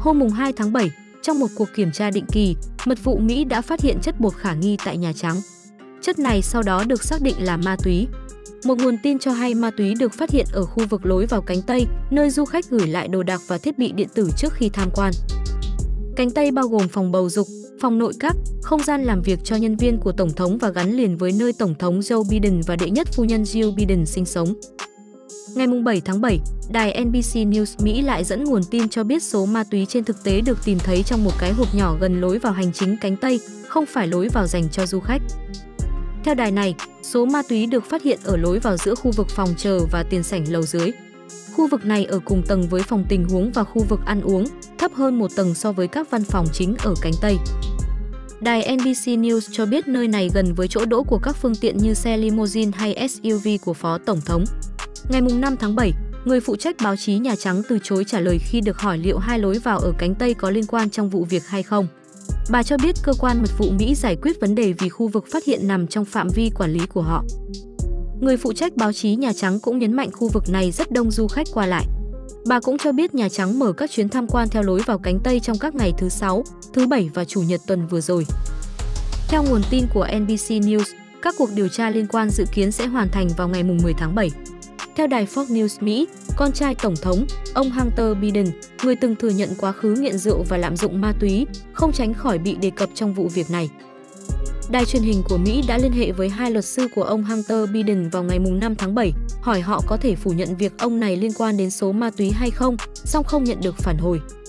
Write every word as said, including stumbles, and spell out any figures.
Hôm hai tháng bảy, trong một cuộc kiểm tra định kỳ, mật vụ Mỹ đã phát hiện chất bột khả nghi tại Nhà Trắng. Chất này sau đó được xác định là ma túy. Một nguồn tin cho hay ma túy được phát hiện ở khu vực lối vào cánh Tây, nơi du khách gửi lại đồ đạc và thiết bị điện tử trước khi tham quan. Cánh Tây bao gồm phòng bầu dục, phòng nội các, không gian làm việc cho nhân viên của Tổng thống và gắn liền với nơi Tổng thống Joe Biden và đệ nhất phu nhân Jill Biden sinh sống. Ngày bảy tháng bảy, đài en bê xê News Mỹ lại dẫn nguồn tin cho biết số ma túy trên thực tế được tìm thấy trong một cái hộp nhỏ gần lối vào hành chính cánh Tây, không phải lối vào dành cho du khách. Theo đài này, số ma túy được phát hiện ở lối vào giữa khu vực phòng chờ và tiền sảnh lầu dưới. Khu vực này ở cùng tầng với phòng tình huống và khu vực ăn uống, thấp hơn một tầng so với các văn phòng chính ở cánh Tây. Đài en bê xê News cho biết nơi này gần với chỗ đỗ của các phương tiện như xe limousine hay ét u vê của Phó Tổng thống. Ngày năm tháng bảy, người phụ trách báo chí Nhà Trắng từ chối trả lời khi được hỏi liệu hai lối vào ở cánh Tây có liên quan trong vụ việc hay không. Bà cho biết cơ quan mật vụ Mỹ giải quyết vấn đề vì khu vực phát hiện nằm trong phạm vi quản lý của họ. Người phụ trách báo chí Nhà Trắng cũng nhấn mạnh khu vực này rất đông du khách qua lại. Bà cũng cho biết Nhà Trắng mở các chuyến tham quan theo lối vào cánh Tây trong các ngày thứ Sáu, thứ Bảy và Chủ nhật tuần vừa rồi. Theo nguồn tin của en bê xê News, các cuộc điều tra liên quan dự kiến sẽ hoàn thành vào ngày mười tháng bảy. Theo đài Fox News Mỹ, con trai Tổng thống, ông Hunter Biden, người từng thừa nhận quá khứ nghiện rượu và lạm dụng ma túy, không tránh khỏi bị đề cập trong vụ việc này. Đài truyền hình của Mỹ đã liên hệ với hai luật sư của ông Hunter Biden vào ngày năm tháng bảy, hỏi họ có thể phủ nhận việc ông này liên quan đến số ma túy hay không, song không nhận được phản hồi.